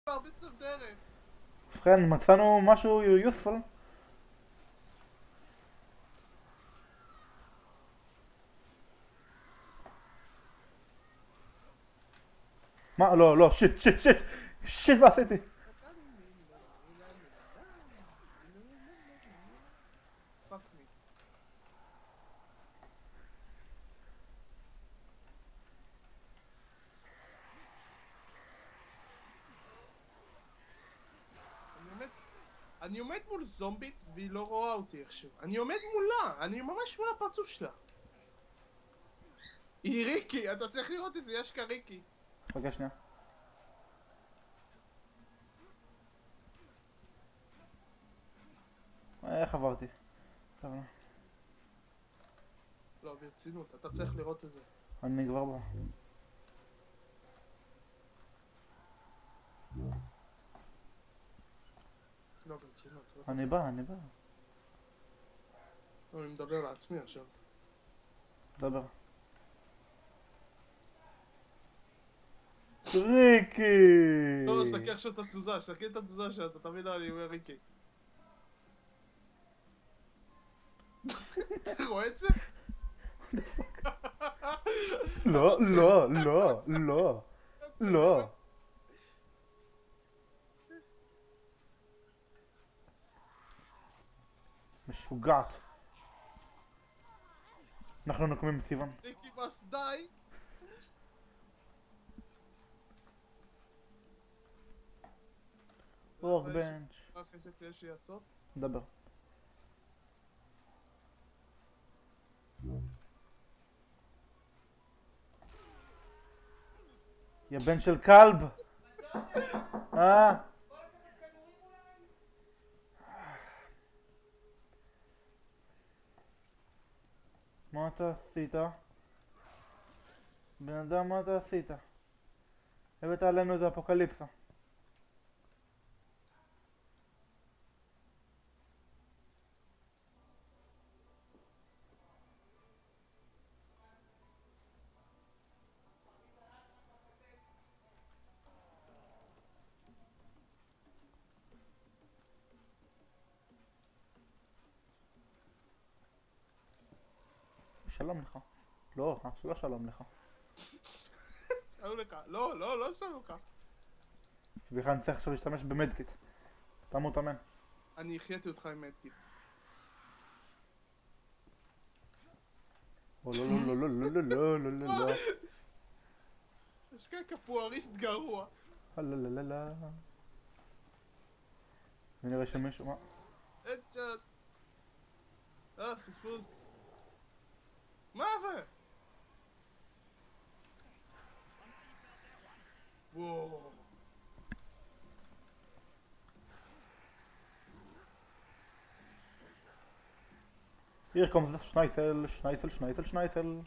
בסוף דרך. ובכן, מצאנו משהו useful. מה? לא, לא, שיט, שיט, שיט! שיט, מה עשיתי? Fuck me. אני עומד מול זומבית והיא לא רואה אותי איכשהו. אני עומד מולה, אני ממש מול הפרצוף שלה. היא ריקי, אתה צריך לראות את זה, יש כריקי. חכה שנייה. איך עברתי? טוב, לא, ברצינות, אתה צריך לראות את זה. אני כבר בא. לא, ברצינות. לא. אני בא, אני בא. לא, אני מדבר לעצמי עכשיו. דבר. ריקי! לא, שתקי עכשיו את התזוזה, שתקי את התזוזה שאתה תמיד אני אומר ריקי. אתה רואה את זה? לא, לא, לא, לא, לא. משוגעת. אנחנו נוקמים בסיוון. ריקי מס די. וורקבנץ'. אחרי שתהיה שיעצור. דבר. יא בן של כלב! מה אתה עשית? בן אדם, מה אתה עשית? הבאת עלינו את האפוקליפסה. שלום לך. לא, שלא שלום לך. שלום לך. לא, לא, לא שלום לך. סליחה, אני צריך עכשיו להשתמש במדקיט. תמות אמן. אני החייתי אותך עם מדקיט. או לא לא לא לא לא לא לא לא לא. יש כאן קפואריסט גרוע. לא לא לא לא. ונראה שמישהו... מה? אדשט. פספוס. מה זה? וואו. Hier kommt Schneitzel, Schneitzel, Schneitzel, Schneitzel.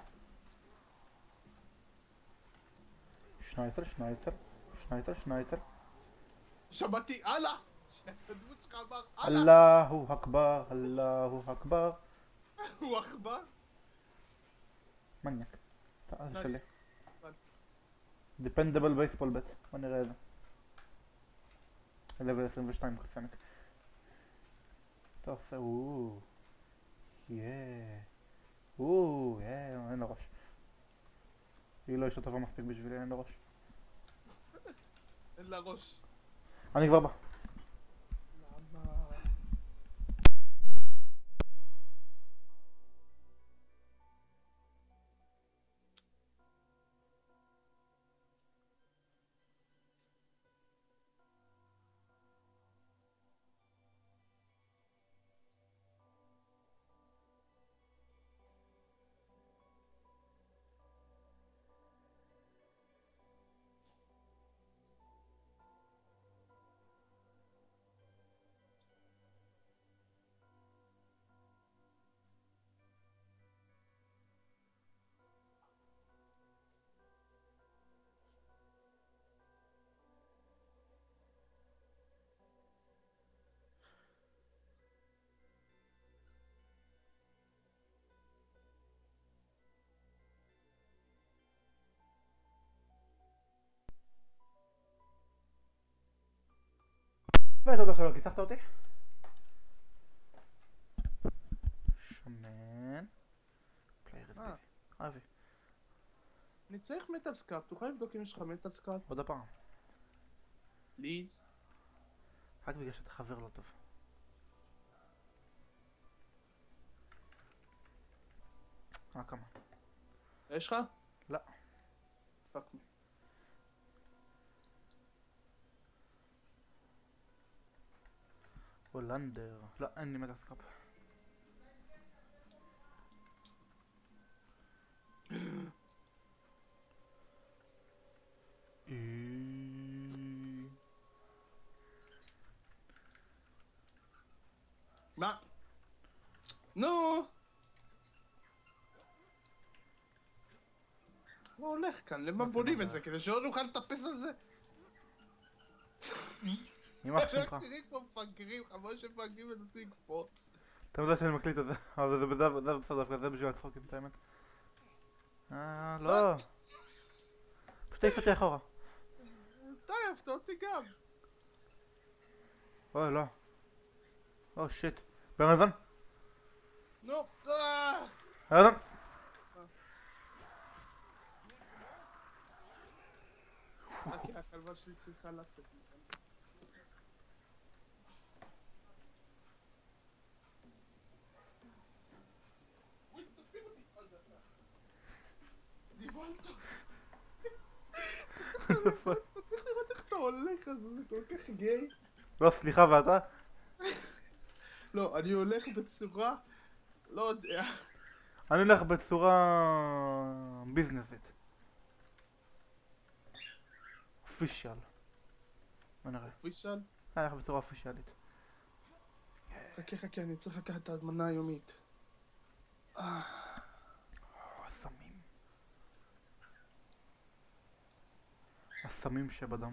Schneitzel, Schneitzel, Schneitzel, Schneitzel. שמעתי אללה! שהדמות שלך אמר אללה! Allahu Akbar, Allahu Akbar. הוא עכבר? מניאק. זה נאי. שלי. Dependable baseball bet. בוא נראה איזה. level 22 חסנק. אתה עושה אין לו ראש. היא לא אישה טובה מספיק בשבילי, אין לו ראש. אין לה ראש. אני כבר בא. למה? ותודה שלא כיסחת אותי. שמן. פלייר אבי. אבי. אני צריך מטל סקאפ, תוכל לבדוק אם יש לך מטל סקאפ? עוד הפעם. פליז. רק בגלל שאתה חבר לא טוב. כמה? יש לך? לא. פאק מי. הולנדר. לא, אין לי מטלסקאפ. מה? נו! מה הולך כאן? למה בונים את זה? כדי שלא נוכל לטפס על זה? יימח שמך. תראי כמו מפגרים, חבל שמפגרים מנסים לקפוץ. אתה יודע שאני מקליט את זה, אבל זה בסדר דווקא, זה בשביל הצחוקים, את האמת. לא. פשוט תעיף אותי אחורה. די, הפתע אותי גם. אוי, לא. שיט. במזון? נו, במזון? כי הכלבה שלי צריכה לצאת מכאן. אוי, תפיל אותי על דקה. דיבלת. אתה צריך לראות איך אתה הולך, אז זה כל כך גיי. לא, סליחה, ואתה? לא, אני הולך בצורה... לא יודע. אני הולך בצורה... ביזנסית. אופישיאל. בוא נראה. אופישל? אני הולך בצורה אופישיאלית. חכה, אני צריך לקחת את ההזמנה היומית. הסמים. הסמים שבדם.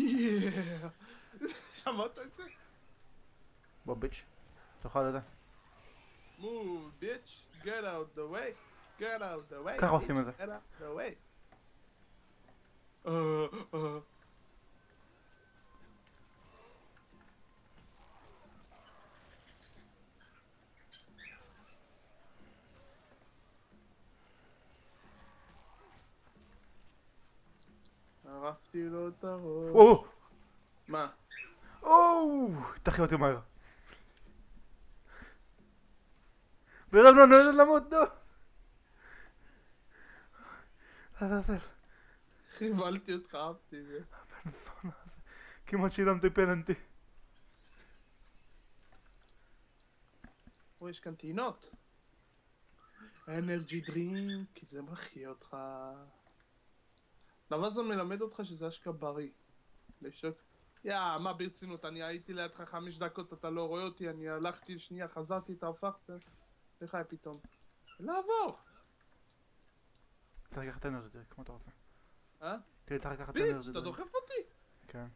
שמעת את זה? בוא ביץ', תאכל את זה. Move, bitch. Get out the way. Get out the way. ככה עושים את זה. Get out the way. ערפתי לו את הראש. וואו! מה? תחי אותי מהר. ברם לא נולד למות, נו! לעזאזל. חיבלתי אותך, אהבתי זה. הבן זונה הזה. כמעט שילמתי פננטי. פה יש כאן טעינות. אנרג'י דרינק, כי זה מחיה אותך. דבר זה מלמד אותך שזה אשכרה בריא. לשוק. מה ברצינות, אני הייתי לידך 5 דקות, אתה לא רואה אותי, אני הלכתי שנייה, חזרתי, אתה הפכת. איך היה פתאום? לעבור! צריך לקחת אנרג'י דרינק, כמו אתה רוצה. תראי, צריך לקחת ביץ', אנרג'י אתה דרינק. דוחף אותי! כן.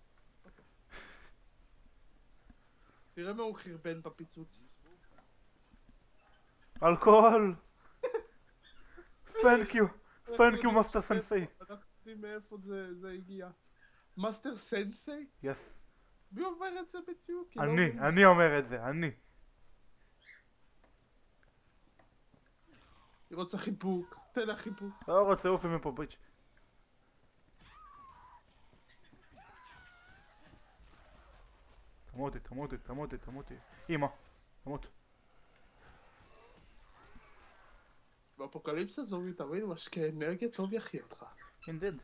תראה מה הוא חרבן בפיצוץ. אלכוהול! Thank you, מאסטר סנסei. אנחנו יודעים מאיפה זה הגיע. מאסטר סנסei? יס. מי אומר את זה בדיוק? אני אומר את זה, אני. היא רוצה חיבוק, תן לה חיבוק. לא רוצה אופי מפה ביץ'. תמותי. אמא, תמות. באפוקליפסה זו תמיד משקה אנרגיה טוב יחיה אותך. אינדד.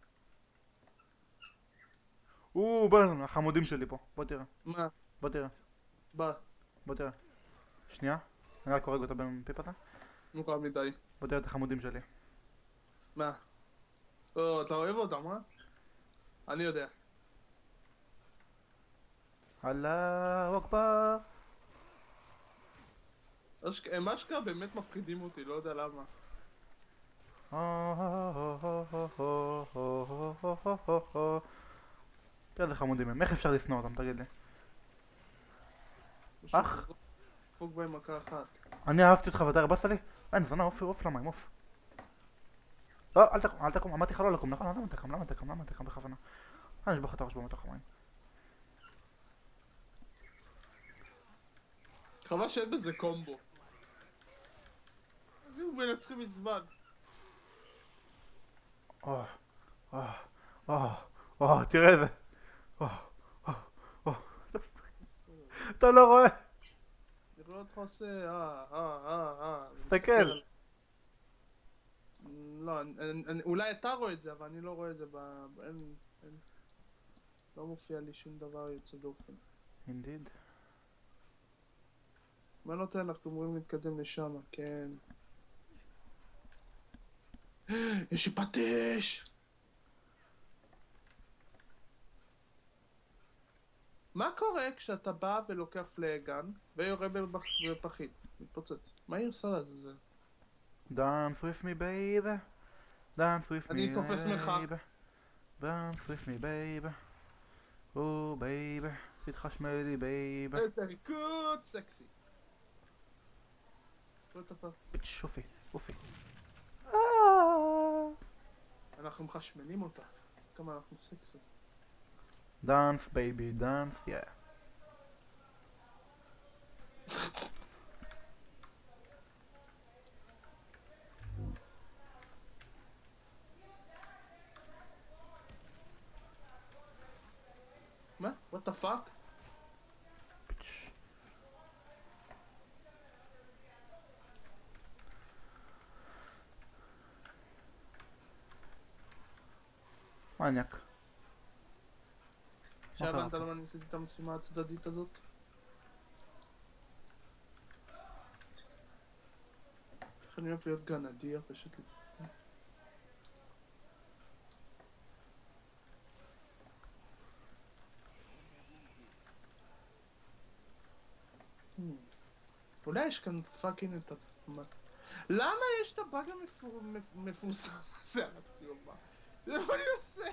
ברזון, החמודים שלי פה. בוא תראה. מה? בוא תראה. בוא תראה. שנייה. אני רק הורג אותה במפיפ הזה. נורא מדי. בוא תראה את החמודים שלי. מה? אתה אוהב אותם, אה? אני יודע. אללה אכבר. הם אשכרה באמת מפחידים אותי, לא יודע למה. תראה איזה חמודים הם, איך אפשר לשנוא אותם, תגיד לי? אח? פוג בהם מכה אחת. אני אהבתי אותך ואתה הרבצת לי? אין, זונה, עוף למים, עוף. לא, אל תקום, אמרתי לך לא לקום, נכון? למה תקום בכוונה? אני אשבח את הראש במתח המים. חבל שאין בזה קומבו. אז אם מנצחים מזמן. תראה איזה. אתה לא רואה? נראה אותך עושה תסתכל. לא, אולי אתה רואה את זה, אבל אני לא רואה את זה לא מופיע לי שום דבר יוצא דופן. אינדיד. מה נותן? אנחנו אמורים להתקדם לשם, כן. יש לי פטיש! מה קורה כשאתה בא ולוקח פלייגן ויורה בפחית? מתפוצץ. מה היא עושה לזה? Dance with me baby. Dance with me אני תופס מרחק. baby. Dance with me baby. או בייבי. תתחשמל לי בייבי. איזה ריקוד סקסי. ביץ' אופי. אופי. אנחנו מחשמלים אותה. כמה אנחנו סקסי. Dance baby dance yeah. מה? What the fuck? ביץ'. מניאק. שהבנת למה אני עשיתי את המשימה הצדדית הזאת? איך אני אוהב להיות גנדיה פשוט. אולי יש כאן פאקינג את למה יש את הבאג המפורסם הזה על הציומה? זה מה אני עושה?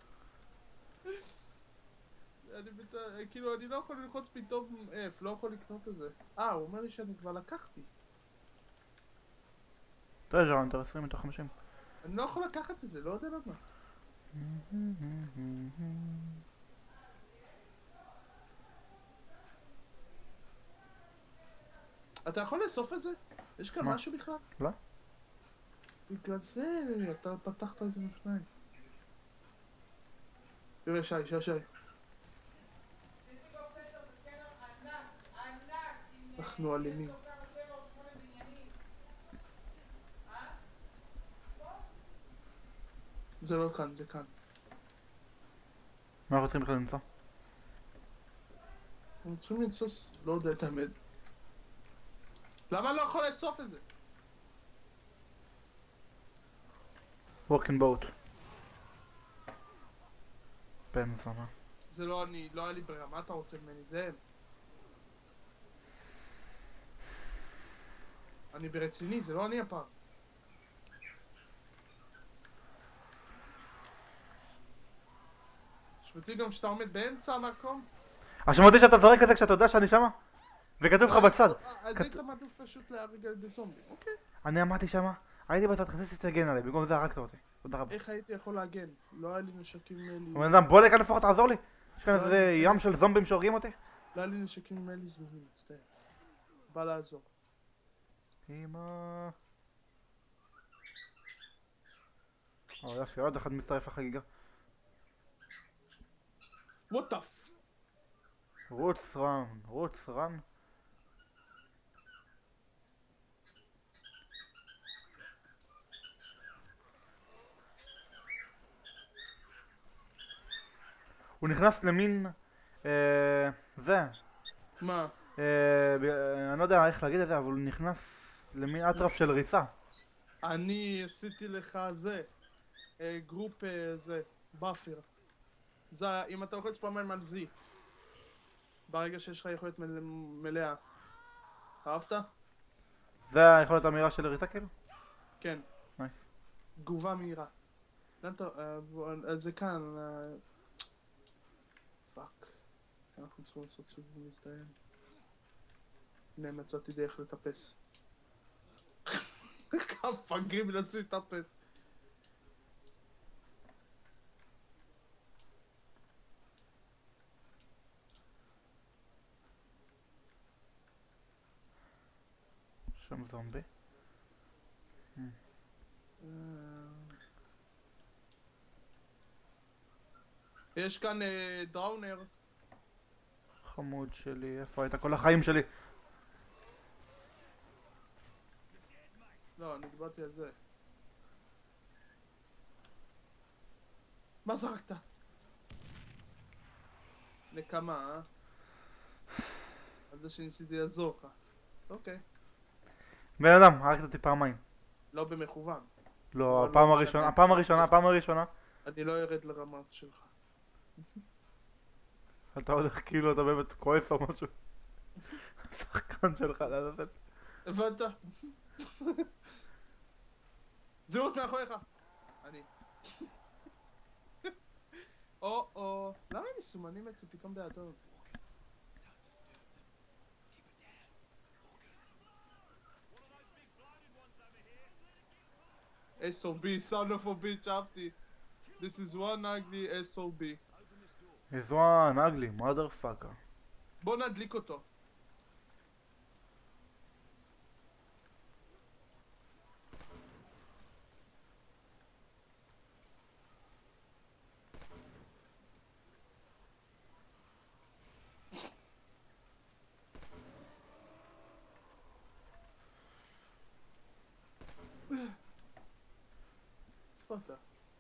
כאילו אני לא יכול ללחוץ פתאום F, לא יכול לקנות את זה. הוא אומר לי שאני כבר לקחתי. טרז'ר אנטר 20 מתוך 50. אני לא יכול לקחת את זה, לא יודע למה. אתה יכול לאסוף את זה? יש כאן מה? משהו בכלל? לא. בגלל זה אתה פתחת את זה לפני. תראה שי. אנחנו אלימים. זה לא כאן, זה כאן. מה אנחנו צריכים בכלל למצוא? אנחנו צריכים לנסוס, לא יודע את האמת. למה אני לא יכול לאסוף את זה? Working boat. בן זונה. זה לא אני, לא היה לי ברירה, מה אתה רוצה ממני? זה אני ברציני, זה לא אני הפעם. שפטי גם שאתה עומד באמצע המקום. השמעתי שאתה זורק את זה כשאתה יודע שאני שמה? וכתוב לך בצד. אז היית מעדיף פשוט להרג על ידי זומבי, אוקיי. אני עמדתי שמה, הייתי בצד, חשבתי שתגן עליי, במקום זה הרגת אותי. תודה רבה. איך הייתי יכול להגן? לא היה לי נשקים מלי. בן אדם, בוא לכאן לפחות תעזור לי. יש כאן איזה ים של זומבים שהורגים אותי. לא היה לי נשקים מלי זמינים, מצטער. בא לעזור. אמא. יופי, עוד אחד מצטרף לחגיגה. What the f... רוץ רן. הוא נכנס למין... זה. מה? אני לא יודע איך להגיד את זה, אבל הוא נכנס למין אטרף של ריצה. אני עשיתי לך זה. גרופ זה. באפר. זה, אם אתה לוחץ פעמיים על Z. ברגע שיש לך יכולת מלאה. אהבת? זה היכולת המהירה של ריצה כאילו? כן. נייס. תגובה מהירה. זה כאן. פאק. אנחנו צריכים לעשות סיבוב מזדיין. הנה מצאתי דרך לטפס. כמה פגרים מנסים לטפס. שם זומבי. יש כאן דראונר. חמוד שלי, איפה היית כל החיים שלי? לא, אני דיברתי על זה. מה זרקת? נקמה, אה? על זה שניסיתי לעזור לך. אוקיי. בן אדם, הרגת אותי פעמיים. לא במכוון. לא, אבל הפעם לא הראשונה, משנה. הפעם הראשונה. אני לא ארד לרמה שלך. אתה הולך כאילו אתה באמת כועס או משהו. השחקן שלך, לעזאזל. הבנת? זהות מאחוריך. אני. או. למה הם מסומנים אצלי פתאום באדום? SOB, son of a bitch, אהבתי. This is one ugly SOB. This one ugly, motherfucker. בוא נדליק אותו. איפה אתה?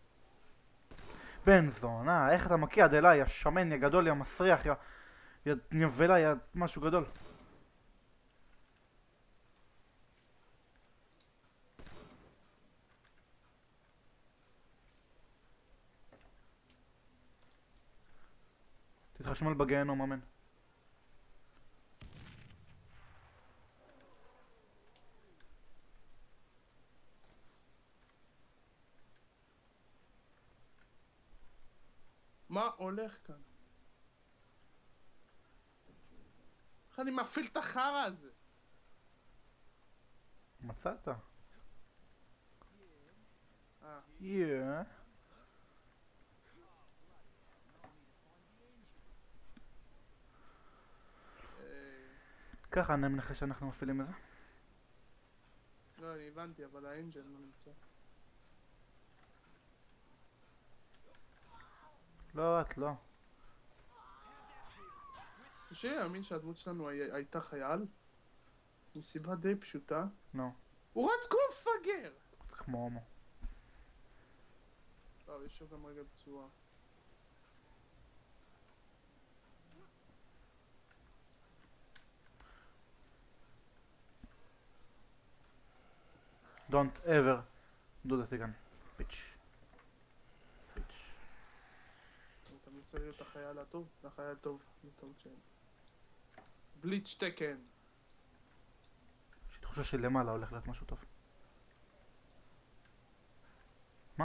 בן זונה, איך אתה מקיע עד אליי, יא שמן, יא גדול, יא מסריח, יא נבלה, יא משהו גדול. תתחשמל בגיהנום, אמן. מה הולך כאן? איך אני מפעיל את החרא הזה? מצאת? אה. יא. ככה אני מנחש שאנחנו מפעילים את זה. לא, אני הבנתי, אבל האנג'ל לא נמצא. לא, את לא. קשה להאמין שהדמות שלנו הייתה חייל מסיבה די פשוטה. נו. הוא רץ כמו מפגר! כמו הומו. טוב, יש לו גם רגע בצורה. Don't ever do that again, bitch. bitch. אתה מנסה להיות החייל הטוב? החייל טוב, זה טעות שאין. בליץ' תקן. יש לי תחושה שלמעלה הולך להיות משהו טוב. מה?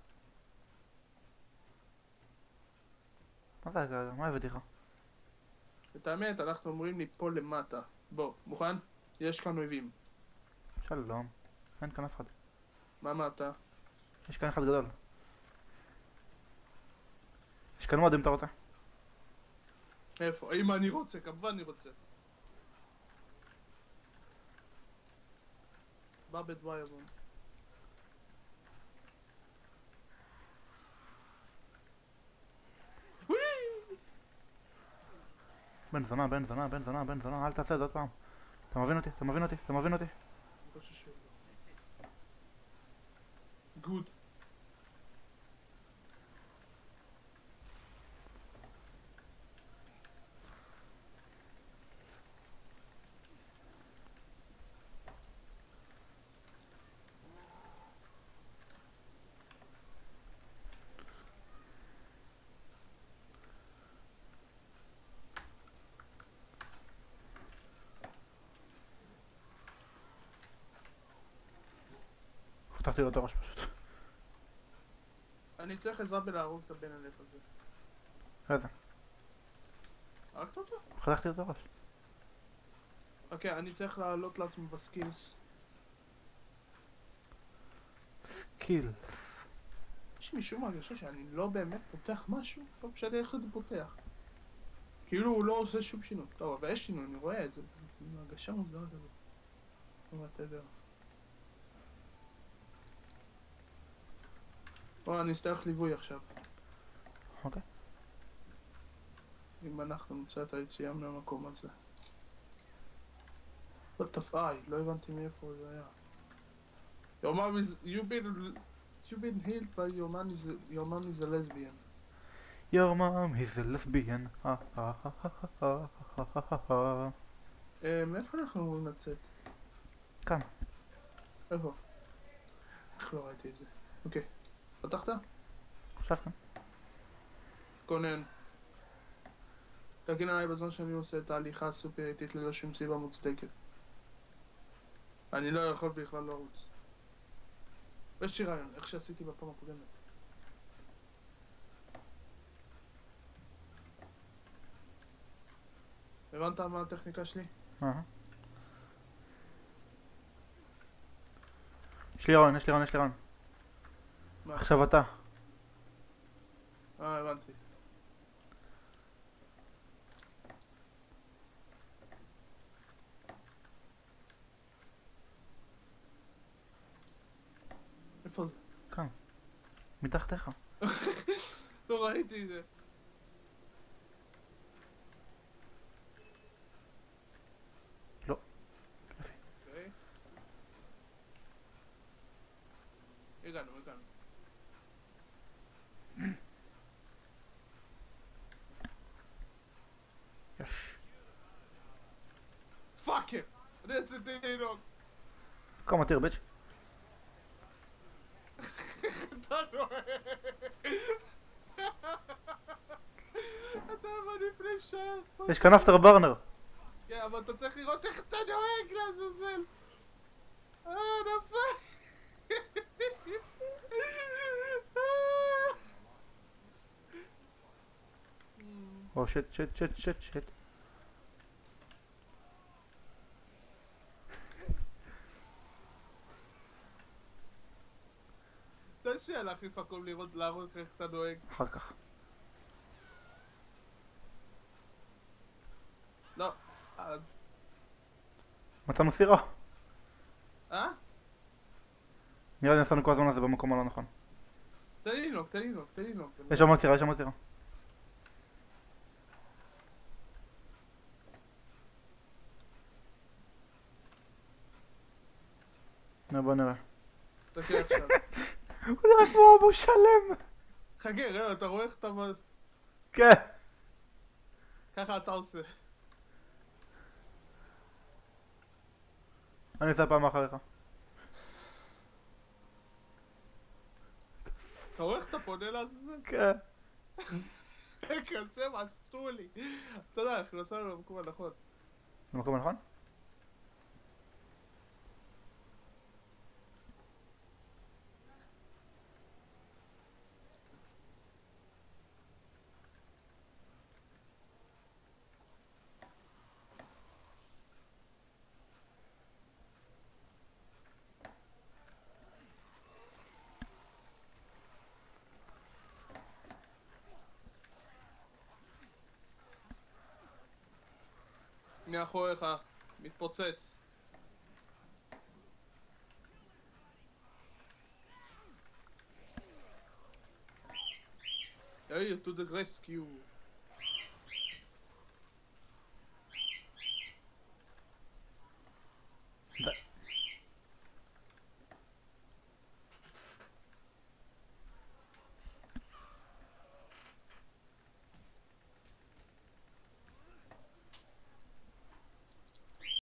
מה זה הגעגע? מה הבאתי לך? את האמת, אנחנו אומרים ליפול למטה. בוא, מוכן? יש כאן אויבים. שלום. אין כאן אף אחד. מה אמרת? יש כאן אחד גדול. יש כאן מוד אם אתה רוצה. איפה? אם אני רוצה, כמובן אני רוצה. בא בדוויירון. בן זונה, בן זונה, בן זונה, בן זונה, אל תעשה את זה עוד פעם. אתה מבין אותי? אתה מבין אותי? אתה מבין אותי? אני חושב שלא. גוד. חתכתי לו את הראש פשוט. אני צריך עזרה בלהרוג את הבן הלב הזה. איזה? הרגת אותו? חתכתי לו את הראש. אוקיי, אני צריך לעלות לעצמי בסקילס. סקילס. יש לי משום הרגשה שאני לא באמת פותח משהו, לא משנה איך זה פותח. כאילו הוא לא עושה שום שינוי. טוב, אבל יש שינוי, אני רואה את זה. הרגשה מוזרה כזאת. בתדר. בוא, אני אצטרך ליווי עכשיו. אוקיי. אם אנחנו נמצא את היציאה מהמקום הזה. לא הבנתי מאיפה זה היה. Your mom is... You've been healed by your mom is a lesbian. Your mom is a lesbian. מאיפה אנחנו אמורים לצאת? כאן. איפה? איך לא ראיתי את זה? אוקיי. פתחת? עכשיו כאן. קונן. תגן עליי בזמן שאני עושה את ההליכה הסופר איטית ללא שום סיבה מוצדקת. אני לא יכול בכלל לרוץ. יש לי רעיון, איך שעשיתי בפעם הקודמת. הבנת מה הטכניקה שלי? יש לי רעיון, יש לי רעיון. מה? עכשיו אתה. הבנתי. איפה זה? כאן. מתחתיך. לא ראיתי את זה. לא. יופי. אוקיי. הגענו. יש. פאקר! אני רציתי לנהוג. כמה תיר ביץ'. אתה נוהג. אתה לפני שעה. יש כאן אפטר ברנר. כן, אבל אתה צריך לראות איך אתה נוהג לעזאזל. נפל. או שיט. תן שיהיה להחליף מקום להראות איך אתה נוהג. אחר כך. לא. מצאנו סירה. נראה לי נסענו כל הזמן הזה במקום הלא נכון. תן לי לנהוג. יש שם עוד סירה. בוא נראה. תקריא עכשיו. הוא נראה כמו אבו שלם. חכה, ראה, אתה רואה איך אתה... כן. ככה אתה עושה. אני אעשה פעם אחריך. אתה רואה איך אתה פונה לעזאזל? כן. כזה מסטולי. אתה יודע, אנחנו נסענו למקום הנכון. במקום הנכון? מאחוריך, מתפוצץ. Hey, to the rescue.